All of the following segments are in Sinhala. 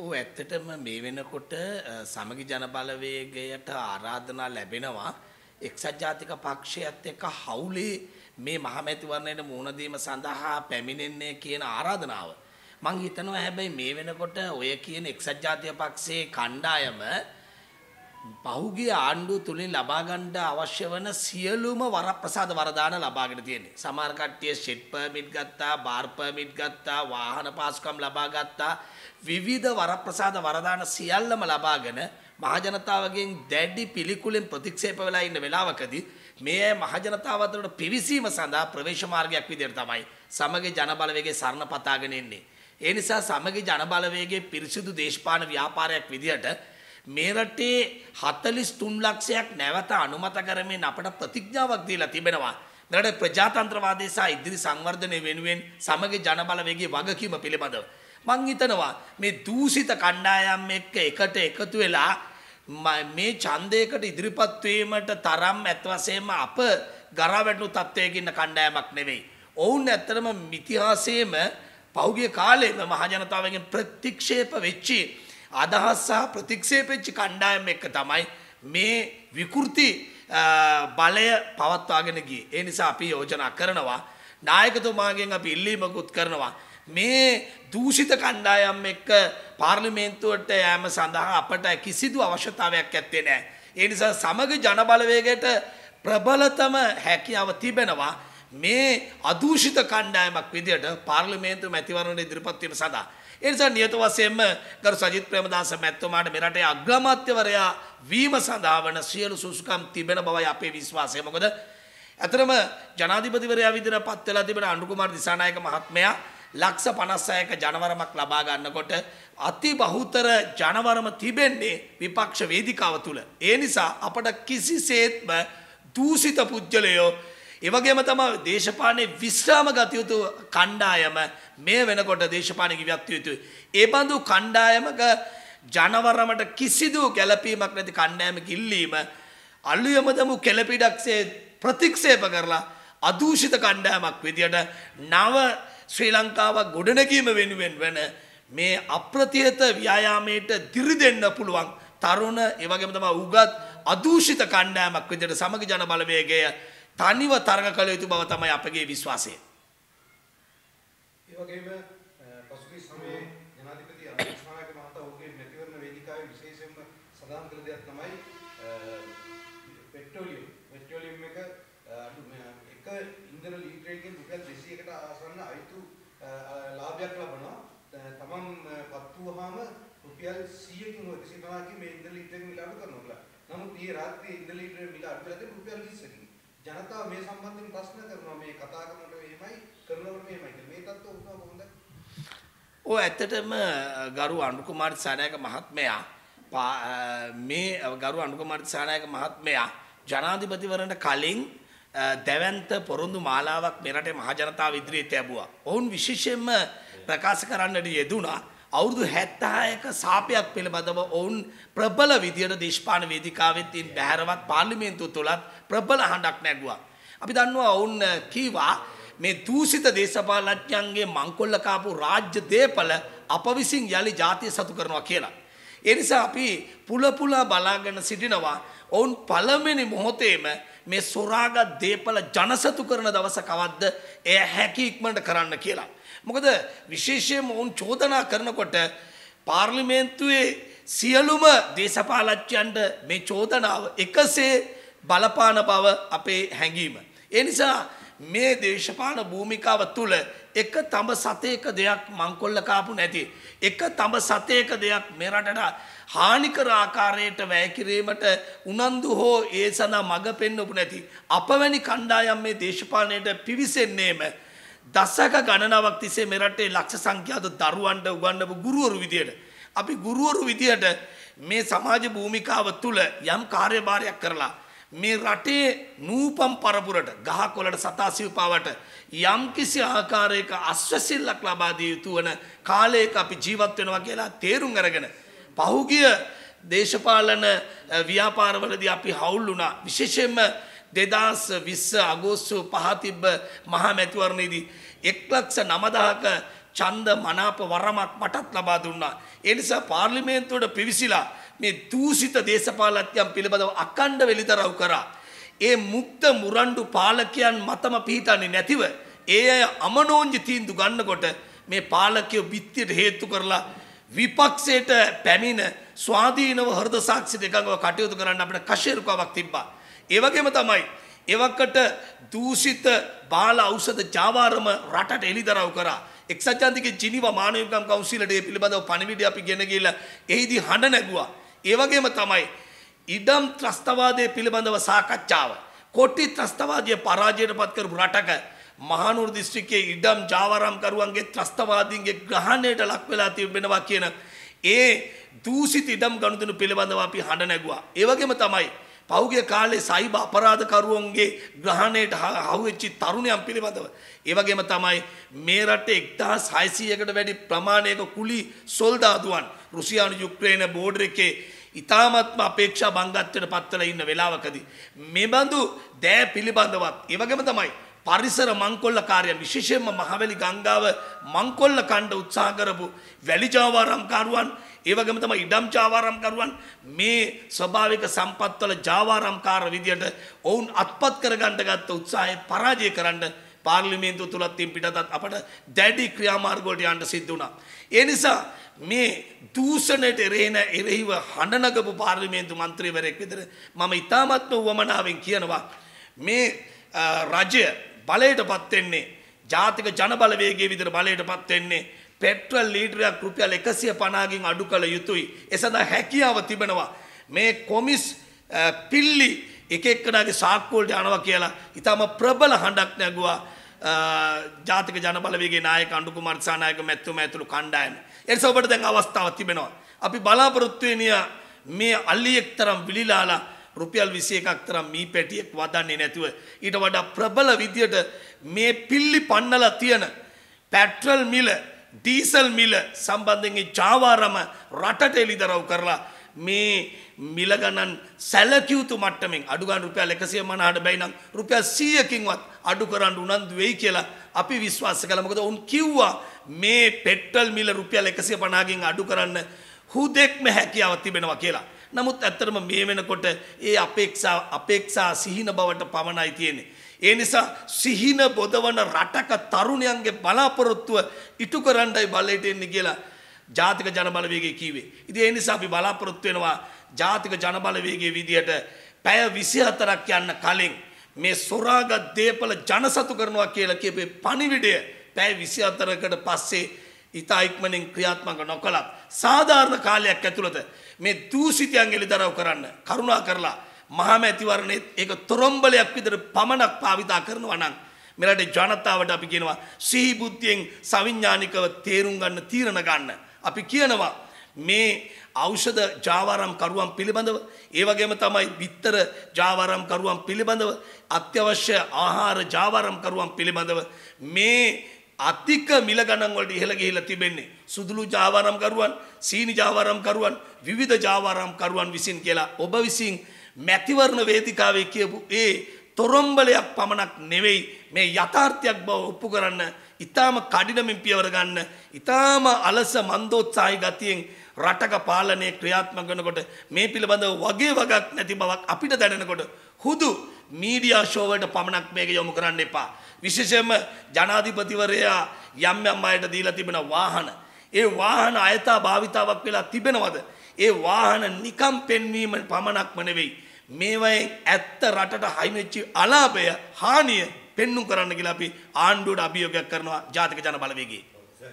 ඔව් ඇත්තටම මේ වෙනකොට සමගි ජන බලවේගයට ආරාධනා ලැබෙනවා එක්සත් ජාතික පක්ෂයත් එක්ක හවුලේ මේ මහමැතිවරණයට මුහුණ දීම සඳහා පැමිණෙන්නේ කියන ආරාධනාව. මං හිතනවා හැබැයි මේ වෙනකොට ඔය කියන එක්සත් ජාතික පක්ෂයේ කණ්ඩායම පහුගිය ආණ්ඩුව තුලින් ලබා ගන්න අවශ්‍ය වන සියලුම වරප්‍රසාද වරදාන ලබාගෙන තියෙන්නේ. සමහර කට්ටිය ෂෙඩ් පර්මිට් ගත්තා, බාර් පර්මිට් ගත්තා, වාහන පාස්කම් ලබා ගත්තා. විවිධ වරප්‍රසාද වරදාන සියල්ලම ලබාගෙන මහජනතාවගෙන් දැඩි පිළිකුලෙන් ප්‍රතික්ෂේප වෙලා ඉන්න වෙලාවකදී මේ මහජනතාව අතරට පිවිසීම සඳහා ප්‍රවේශ මාර්ගයක් විදිහට තමයි සමගි ජන බලවේගයේ සරණ පතාගෙන ඉන්නේ. ඒ නිසා සමගි ජන බලවේගයේ පිරිසිදු දේශපාලන ව්‍යාපාරයක් විදිහට මේ රටේ 43 ලක්ෂයක් නැවත අනුමත කරමින් අපට ප්‍රතිඥාවක් දීලා තිබෙනවා. මෙරට ප්‍රජාතන්ත්‍රවාදය සහ ඉදිරි සංවර්ධනය වෙනුවෙන් සමගි ජන බලවේගයේ වගකීම පිළිබඳව මං හිතනවා මේ දූෂිත කණ්ඩායම් එක්ක එකට එකතු වෙලා මේ ඡන්දයකට ඉදිරිපත් වීමට තරම් ඇත්ත වශයෙන්ම අප ගරා වැටුණු තත්වයක ඉන්න කණ්ඩායමක් නෙවෙයි. ඔවුන් ඇත්තටම ඉතිහාසයේම පෞද්ගලික කාලේම මහ ජනතාවගෙන් ප්‍රතික්ෂේප වෙච්චි අදහස් සහ ප්‍රතික්ෂේප වෙච්ච කණ්ඩායම් එක්ක තමයි මේ විකෘති බලය පවත්වාගෙන ගියේ. ඒ නිසා අපි යෝජනා කරනවා නායකතුමාගෙන් අපි ඉල්ලීමකුත් කරනවා මේ දූෂිත කණ්ඩායම් එක්ක පාර්ලිමේන්තුවට යෑම සඳහා අපට කිසිදු අවශ්‍යතාවයක් ඇත්තේ නැහැ. ඒ නිසා සමග ජන බලවේගයට ප්‍රබලතම හැකියාව තිබෙනවා මේ අදූෂිත කණ්ඩායමක් විදියට පාර්ලිමේන්තු මැතිවරණයට ඉදිරිපත් වීම සඳහා. ඒ නිසා නියත වශයෙන්ම ගරු සජිත් ප්‍රේමදාස මැතිතුමාට මේ රටේ අග්‍රාමාත්‍යවරයා වීම සඳහා වන සියලු සුසුකම් තිබෙන බවයි අපේ විශ්වාසය. මොකද අතරම ජනාධිපතිවරයා විදිහට පත් වෙලා තිබෙන අනුර කුමාර දිසානායක මහත්මයා ලක්ෂ 56ක ජනවරමක් ලබා ගන්නකොට අති බහුතර ජනවරම තිබෙන්නේ විපක්ෂ වේදිකාව තුල. ඒ නිසා අපට කිසිසේත්ම දූෂිත පුජ්‍යලයෝ ඒ වගේම තමයි දේශපාලනේ විශ්‍රාම ගත යුතු කණ්ඩායම මේ වෙනකොට දේශපාලනේ කිවියත් යුතුයි. ඒ බඳු කණ්ඩායමක ජනවරමට කිසිදු ගැළපීමක් නැති කණ්ඩායමක ඉල්ලීම අලුයමදමු කෙලපිඩක්සේ ප්‍රතික්ෂේප කරලා අදූෂිත කණ්ඩායමක් විදියට නව ශ්‍රී ලංකාව ගොඩනැගීම වෙනුවෙන් වෙන මේ අප්‍රතිහත ව්‍යායාමයට දිරිදෙන්න පුළුවන් තරුණ ඒ වගේම තමයි උගත් අදූෂිත කණ්ඩායමක් විදියට සමගි ජන බලවේගය තනිව තරඟ කළ යුතු බව තමයි අපගේ විශ්වාසය. ඒ වගේම පසුගිය සමයේ ජනාධිපති අනුරාධපුර මහතා ඔහුගේ මැතිවරණ වේදිකාවේ විශේෂයෙන්ම සඳහන් කළ දෙයක් තමයි පෙට්‍රෝලියම් එක ඉන්ධන ලීටරයකින් රුපියල් 200කට ආසන්න අයිතු ලාභයක් ලබනවා. තමන් පත් වුවාම රුපියල් 100කින් 250කින් මේ ඉන්ධන ලීටරයක මිල අඩු කරනවා. නමුත් ඊයේ රාත්‍රියේ ඉන්ධන ලීටරේ මිල අඩු වෙලා තියෙන රුපියල් 20කින්. ජනතාව මේ සම්බන්ධයෙන් ප්‍රශ්න කරනවා මේ කතා කරනකොට එහෙමයි කරනකොට මෙහෙමයි. මේ තත්ත්ව උතුම් කොහොමද? ඔය ඇත්තටම ගරු අනුර කුමාර දිසානායක මහත්මයා මේ ගරු අනුර කුමාර දිසානායක මහත්මයා ජනාධිපතිවරණයට කලින් දැවැන්ත පොරොන්දු මාලාවක් මේ රටේ මහ ජනතාව ඉදිරියේ තැබුවා. ඔවුන් විශේෂයෙන්ම ප්‍රකාශ කරන්නට යෙදුණා අවුරුදු 76ක සාපයක් පිළිබඳව ඔවුන් ප්‍රබල විදියට දේශපාලන වේදිකාවෙත් ඉන් බැහැරවත් පාර්ලිමේන්තුව තුලත් ප්‍රබල හඬක් නැගුවා. අපි දන්නවා ඔවුන් කීවා මේ දූෂිත දේශපාලඥයන්ගේ මංකොල්ල කාපු රාජ්‍ය දේපල අප විසින් යලි ජාතිය සතු කරනවා කියලා. ඒ නිසා අපි පුල බලාගෙන සිටිනවා ඔවුන් පළවෙනි මොහොතේම මේ සොරාගත් දේපල ජනසතු කරන දවස කවද්ද එය හැකි ඉක්මනට කරන්න කියලා. මොකද විශේෂයෙන්ම ඔවුන් චෝදනා කරනකොට පාර්ලිමේන්තුවේ සියලුම දේශපාලඥයන්ට මේ චෝදනාව එකසේ බලපාන බව අපේ හැඟීම. ඒ නිසා මේ දේශපාලන භූමිකාව තුල එක තඹ සතේක දෙයක් මංකොල්ල කාපු නැති එක තඹ සතේක දෙයක් මේ රටට හානිකර ආකාරයට වැය කිරීමට උනන්දු හෝ ඒ සඳහා මඟ පෙන්වපු නැති අපවැනි කණ්ඩායම් මේ දේශපාලනයට පිවිසෙන්නේම දශක ගණනාවක් තිස්සේ මේ රටේ ලක්ෂ සංඛ්‍යාත දරුවන්ට උගන්වපු ගුරුවරු විදියට අපි ගුරුවරු විදියට මේ සමාජ භූමිකාව තුල යම් කාර්යභාරයක් කරලා මේ රටේ නූපම් පරපුරට ගහකොළට සතාසිව්පාවට යම් කිසි ආකාරයක අස්වැසිල්ලක් ලබා දිය යුතු වන කාලයක අපි ජීවත් වෙනවා කියලා තේරුම් අරගෙන පහුගිය දේශපාලන ව්‍යාපාරවලදී අපි හවුල් වුණා. විශේෂයෙන්ම 2020 අගෝස්තු 5 තිබ්බ මහා මැතිවරණයේදී 1,09,000ක ඡන්ද මනාප වරමක් මටත් ලබා දුන්නා. ඒ නිසා පාර්ලිමේන්තුවට පිවිසිලා මේ දූෂිත දේශපාලකයන් පිළිබඳව අකණ්ඩ වෙලිදරව් කරා. ඒ මුක්ත මුරණ්ඩු පාලකයන් මතම පිහිටන්නේ නැතිව ඒ අය අමනෝන්ජ තීන්දුව ගන්නකොට මේ පාලකයෝ බිත්තියට හේතු කරලා විපක්ෂයට පැමිණ ස්වාධීනව හෘද සාක්ෂියට එකඟව කටයුතු කරන්න අපිට කෂේරුකාවක් තිබ්බා. ඒ වගේම තමයි එවකට දූෂිත බාල ඖෂධ ජාවාරම රටට එළිදරව් කරා. එක්සත් ජාතික ජිනීවා මානව හිමිකම් කවුන්සිලට ඒ පිළිබඳව පණිවිඩය අපි ගෙන ගිහලා එහිදී හඬ නැගුවා. ඒ වගේම තමයි ඉඩම් ත්‍රස්තවාදයේ පිළිබඳව සාකච්ඡාව. කොටි ත්‍රස්තවාදයේ පරාජයට පත් කරපු රටක මහනුවර දිස්ත්‍රික්කයේ ඉඩම් ජාවාරම්කරුවන්ගේ ත්‍රස්තවාදීන්ගේ ග්‍රහණයට ලක් වෙලා තිබෙනවා කියන ඒ දූෂිත ඉඩම් ගනුදෙනු පිළිබඳව අපි හඬ නැගුවා. ඒ වගේම තමයි පෞද්ගලික කාලේ සයිබර් අපරාධකරුවන්ගේ ග්‍රහණයට හවුවෙච්ච තරුණයන් පිළිබඳව. ඒ වගේම තමයි මේ රටේ 1600කට වැඩි ප්‍රමාණයක කුලි සොල්දාදුවන් රුසියානු යුක්‍රේන බෝඩර් එකේ ඉතාමත්ම අපේක්ෂා බංගත්වයට පත්වලා ඉන්න වෙලාවකදී මේ බඳු දෑ පිළිබඳවත් ඒ වගේම තමයි පරිසර මංකොල්ල කාර්යයන් විශේෂයෙන්ම මහවැලි ගංගාව මංකොල්ල කණ්ඩ උත්සාහ කරපු වැලි ජාවාරම්කරුවන් ඒ වගේම තමයි ඉඩම් ජාවාරම්කරුවන් මේ ස්වභාවික සම්පත්වල ජාවාරම්කාර විදියට ඔවුන් අත්පත් කරගන්න ගත්ත උත්සාහය පරාජය කරන්න පාර්ලිමේන්තුව තුලත් පිටතත් අපට දැඩි ක්‍රියාමාර්ග වලට යන්න සිද්ධ වුණා. ඒ නිසා මේ දූෂණයට එරෙහිව හඬ නගපු පාර්ලිමේන්තු මන්ත්‍රීවරයෙක් විදිහට මම ඉතාමත්ම වමනාවෙන් කියනවා මේ රජය බලයටපත් වෙන්නේ ජාතික ජනබලවේගයේ විදිහට බලයටපත් වෙන්නේ පෙට්‍රල් ලීටරයක් රුපියල් 150කින් අඩු කළ යුතුයි. ඒ සඳහා හැකියාව තිබෙනවා. මේ කොමිස් පිල්ලි එක එක්කනාගේ සාක්කුව වලට යනවා කියලා ඊටම ප්‍රබල හඬක් නැගුවා ජාතික ජනබලවේගයේ නායක අඬු කුමාර දිසානායක මැතිතුමා ඇතුළු කණ්ඩායම. ඒ නිසා ඔබට දැන් අවස්ථාවක් තිබෙනවා. අපි බලාපොරොත්තු වෙනිය මේ අල්ලියෙක් තරම් විලිලාලා රුපියල් 21ක් තරම් මී පැටියෙක් වදන්නේ නැතුව ඊට වඩා ප්‍රබල විදියට මේ පිල්ලි පන්නලා තියෙන පෙට්‍රල් මිල ඩීසල් මිල සම්බන්ධයෙන් ජාවාරම රටට එළිදරව් කරලා මේ මිල ගණන් සැලකිය යුතු මට්ටමින් අඩු ගන්න රුපියල් 150ට බැයි නම් රුපියල් 100කින්වත් අඩු කරන්න උනන්දු වෙයි කියලා අපි විශ්වාස කළා. මොකද උන් කිව්වා මේ පෙට්‍රල් මිල රුපියල් 150කින් අඩු කරන්න හුදෙක්ම හැකියාවක් තිබෙනවා කියලා. නමුත් ඇත්තටම මේ වෙනකොට ඒ අපේක්ෂා සිහින බවට පමණයි තියෙන්නේ. ඒ නිසා සිහින බොදවන රටක තරුණයන්ගේ බලාපොරොත්තුව ඉටු කරන්නයි බලයට එන්නේ කියලා ජාතික ජනබලවේගය කිව්වේ. ඉතින් ඒ නිසා අපි බලාපොරොත්තු වෙනවා ජාතික ජනබලවේගයේ විදියට පැය 24ක් යන්න කලින් මේ සොරාගත් දේපල ජනසතු කරනවා කියලා කියපේ පණිවිඩය පැය 24කට පස්සේ ඉතා ඉක්මනින් ක්‍රියාත්මක නොකලත් සාධාරණ කාලයක් ඇතුළත මේ දූෂිතයන් එළිදරව් කරන්න කරුණා කරලා මහා මැතිවරණයේත් ඒක තොරම්බලයක් විදිහට පමණක් භාවිතා කරනවා නම් මෙරටේ ජනතාවට අපි කියනවා සිහි බුද්ධියෙන් සවිඥානිකව තේරුම් ගන්න තීරණ ගන්න. අපි කියනවා මේ ඖෂධ ජාවාරම් කරුවන් පිළිබඳව ඒ වගේම තමයි බිත්තර ජාවාරම් කරුවන් පිළිබඳව අත්‍යවශ්‍ය ආහාර ජාවාරම් කරුවන් පිළිබඳව මේ අධික මිල ගණන් වලට ඉහළ ගිහිලා තිබෙන්නේ සුදුළු ජාවාරම් කරුවන් සීනි ජාවාරම් කරුවන් විවිධ ජාවාරම් කරුවන් විසින් කියලා ඔබ විසින් මැතිවරණ වේදිකාවේ කියපු ඒ තොරම්බලයක් පමණක් නෙවෙයි මේ යථාර්ථයක් බව ඔප්පු කරන්න ඊටාම කඩිනමින් පියවර ගන්න ඊටාම අලස මන්දෝත්සාහී ගතියෙන් රටක පාලනයේ ක්‍රියාත්මක කරනකොට මේ පිළිබඳව වගේ වගක් නැති බවක් අපිට දැනෙනකොට හුදු මීඩියා ෂෝ වලට පමණක් මේක යොමු කරන්න එපා. විශේෂයෙන්ම ජනාධිපතිවරයා යම් යම් අයට දීලා තිබෙන වාහන ඒ වාහන අයථා භාවිතාවක් වෙලා තිබෙනවද? ඒ වාහන නිකම් පෙන්වීම පමණක්ම නෙවෙයි මේවයෙන් ඇත්ත රටට හයිනෙච්ච අලාභය හානිය පෙන්눔 කරන්න කියලා අපි ආණ්ඩුවට අභියෝගයක් කරනවා ජාතික ජන බලවේගයේ.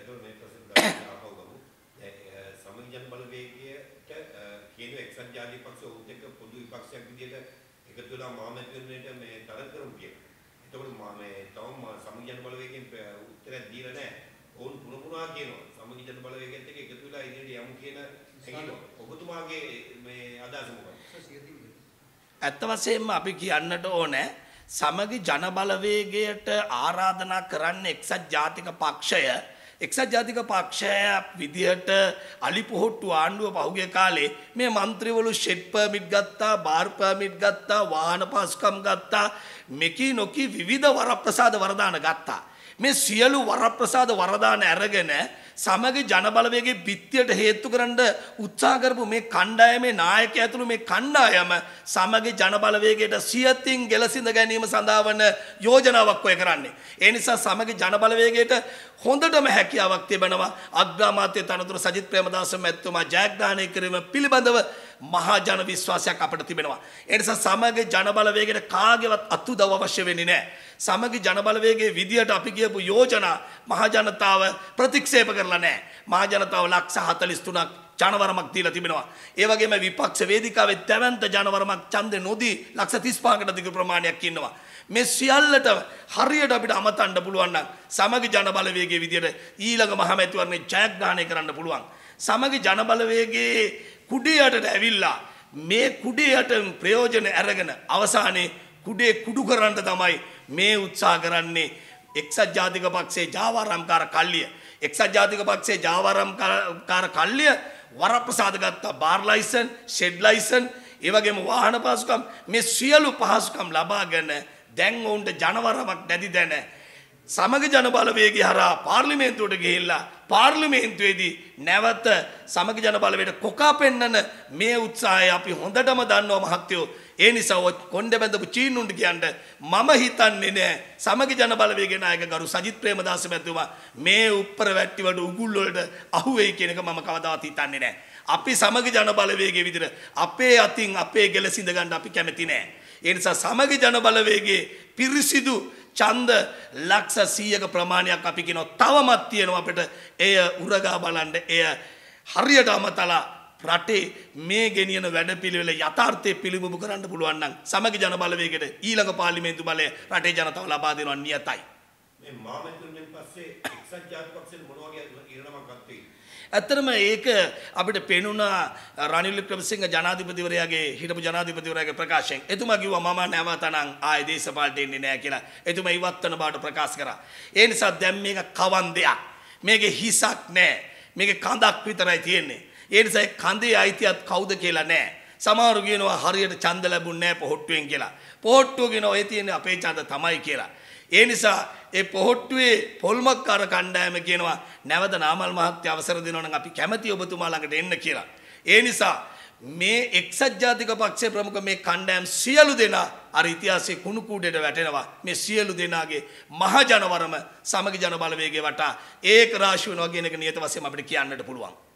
සමගි ජන බලවේගයට කියන එක්සත් ජාතික පක්ෂ උත් එක්ක පොදු විපක්ෂයක් විදියට එකතු වෙලා මහමැතිවරණයට මේ තරඟ කරමු කියලා. එතකොට මේ තවම සමගි ජන බලවේගයෙන් උත්තරයක් දීලා නැහැ. ඕන් පුරපුරා කියනවා සමගි ජන බලවේගයත් එක්ක එකතු වෙලා ඉදිරියට යමු කියන හැඟීම. ඔබතුමාගේ මේ අදහස මොකක්ද? ඇත්ත වශයෙන්ම අපි කියන්නට ඕනේ සමගි ජන බලවේගයට ආරාධනා කරන්නේ එක්සත් ජාතික පක්ෂය. එක්සත් ජාතික පක්ෂය විදියට අලිපොහොට්ටු ආණ්ඩුව පහුගිය කාලේ මේ മന്ത്രിවරු ෂෙඩ් පර්මිට් ගත්තා, බාර් පර්මිට් ගත්තා, වාහන පාස්කම් ගත්තා, මෙකි නොකි විවිධ වරප්‍රසාද වරදාන ගත්තා. මේ සියලු වරප්‍රසාද වරදාන අරගෙන සමගි ජනබලවේගයේ පිටියට හේතු කරන්න උත්සාහ කරපු මේ කණ්ඩායමේ නායකයා ඇතුළු මේ කණ්ඩායම සමගි ජනබලවේගයට සියතින් ගැලසිඳ ගැනීම සඳහා වන යෝජනාවක් ඔය කරන්නේ. ඒ නිසා සමගි ජනබලවේගයට හොඳටම හැකියාවක් තිබෙනවා. අග්‍රාමාත්‍ය තනතුරු සජිත් ප්‍රේමදාස මැතිතුමා ජයග්‍රහණය කිරීම පිළිබඳව මහා ජන විශ්වාසයක් අපිට තිබෙනවා. ඒ නිසා සමගි ජනබලවේගයට කාගේවත් අතුදව අවශ්‍ය වෙන්නේ නැහැ. සමගි ජනබලවේගයේ විදියට අපි කියපු යෝජනා මහා ජනතාව ප්‍රතික්ෂේප කරලා නැහැ. මහා ජනතාව ලක්ෂ 43ක් ජනවරමක් දීලා තිබෙනවා. ඒ වගේම විපක්ෂ වේදිකාවේ දැවැන්ත ජනවරමක් ඡන්දේ නොදී ලක්ෂ 35කට අධික ප්‍රමාණයක් ඉන්නවා. මේ සියල්ලට හරියට අපිට අමතන්න පුළුවන් නම් සමගි ජනබලවේගයේ විදියට ඊළඟ මහමැතිවරණේ ජයග්‍රහණය කරන්න පුළුවන්. සමගි ජනබලවේගයේ කුඩේයටට ඇවිල්ලා මේ කුඩේයට ප්‍රයෝජන අරගෙන අවසානයේ කුඩේ කුඩු කරන්න තමයි මේ උත්සාහ කරන්නේ. එක්සත් ජාතික පක්ෂයේ ජාවාරම්කාර කල්ලිය. එක්සත් ජාතික පක්ෂයේ ජාවාරම්කාර කල්ලිය වරප්‍රසාද ගත්තා. බාර් ලයිසන්, ෂෙඩ් ලයිසන්, ඒ වගේම වාහන පහසුකම් මේ සියලු පහසුකම් ලබාගෙන දැන් ඔවුන්ට ජනවරමක් නැති දැන සමගි ජනබලවේගය හරහා පාර්ලිමේන්තුවට ගිහිල්ලා පාර්ලිමේන්තුවේදී නැවත සමගි ජනබලවේගයට කොකා පෙන්නන මේ උත්සාහය අපි හොඳටම දන්නවා මහත්තයෝ. ඒ නිසා ඔය කොණ්ඩේ බැඳපු චීනුන්ට කියන්න මම හිතන්නේ නෑ සමගි ජනබලවේගයේ නායක ගරු සජිත් ප්‍රේමදාස මැතිතුමා මේ උත්තර වැට්ටි වල උගුල් වලට අහු වෙයි කියන එක මම කවදාවත් හිතන්නේ නෑ. අපි සමගි ජනබලවේගයේ විදිහට අපේ අතින් අපේ ගෙල සිඳ ගන්න අපි කැමති නෑ. ඒ නිසා සමගි ජනබලවේගයේ පිරිසිදු ඡන්ද ලක්ෂ 100ක ප්‍රමාණයක් අපි කියනවා තවමත් තියෙනවා අපිට. එය උරගා බලන්න එය හරියට අමතලා රටේ මේ ගෙනියන වැඩපිළිවෙල යථාර්ථයේ පිළිබිඹු කරන්න පුළුවන් නම් සමගි ජනබලවේගයට ඊළඟ පාර්ලිමේන්තු බලය රටේ ජනතාව ලබා දෙනවා නියතයි. මේ මාමැතිවරණයෙන් පස්සේ එක්සත් ජාතික පක්ෂයෙන් මොන වගේ ඉරණමක් ගත්තේ? ඇත්තටම ඒක අපිට පෙනුණා රනිල් වික්‍රමසිංහ ජනාධිපතිවරයාගේ හිටපු ජනාධිපතිවරයාගේ ප්‍රකාශයෙන්. එතුමා කිව්වා මම නැවතනම් ආයේ දේශපාලනයට එන්නේ නැහැ කියලා. එතුමා ඉවත් වෙන බවට ප්‍රකාශ කරා. ඒ නිසා දැන් මේක කවන් දෙයක්. මේකේ හිසක් නැහැ. මේකේ කඳක් විතරයි තියෙන්නේ. ඒ නිසා කඳේ අයිතියත් කවුද කියලා නැහැ. සමහරු කියනවා හරියට ඡන්ද ලැබුණේ නැහැ පොහොට්ටුවෙන් කියලා. පොහොට්ටුව කියනවා ඒ තියෙන්නේ අපේ ඡන්ද තමයි කියලා. ඒ නිසා ඒ පොහොට්ටුවේ පොල්මක්කාර කණ්ඩායම කියනවා නැවත නාමල් මහත්තයා අවසර දෙනවා නම් අපි කැමැති ඔබතුමා ළඟට එන්න කියලා. ඒ නිසා මේ එක්සත් ජාතික පක්ෂයේ ප්‍රමුඛ මේ කණ්ඩායම් සියලු දෙනා අර ඉතිහාසයේ කුණු කූඩේට වැටෙනවා. මේ සියලු දෙනාගේ මහ ජනවරම සමගි ජන බලවේගයේ වටා ඒක රාශි වෙනවා කියන එක නියත වශයෙන්ම අපිට කියන්නට පුළුවන්.